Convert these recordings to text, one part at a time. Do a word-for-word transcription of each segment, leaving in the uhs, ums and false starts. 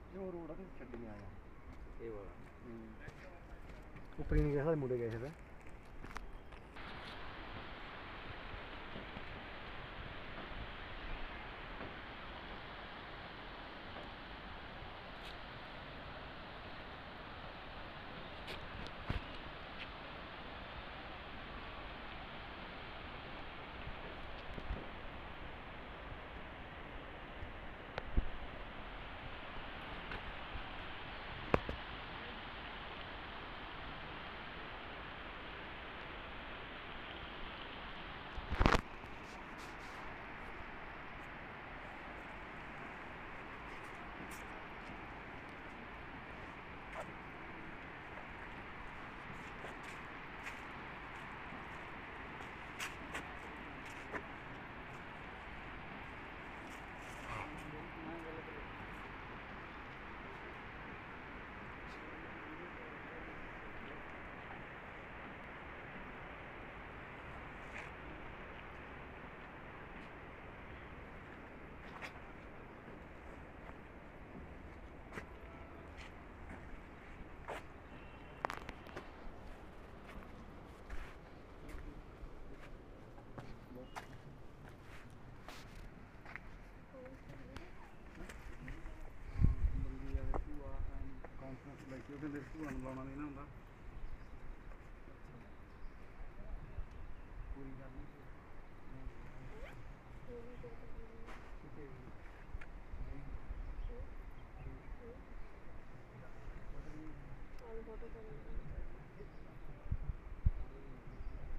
ਜੋ ਰੋਡ ਆ ਤੇ ਛੱਡੀਆਂ ਆ ਇਹ ਵਾਲਾ ਉੱਪਰ ਹੀ ਨਹੀਂ ਗਿਆ, ਸਾਰੇ ਮੁੰਡੇ ਗਏ ਸੀ। ਉਹਦੇ ਲਈ ਭੂਆ ਨੂੰ ਲਾਉਣਾ ਨਹੀਂ ਨਾ ਹੁੰਦਾ। ਪੂਰੀ ਗੱਲ ਨਹੀਂ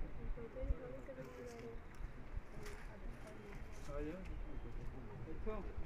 ਆ ਜਾ ਇੱਥੋਂ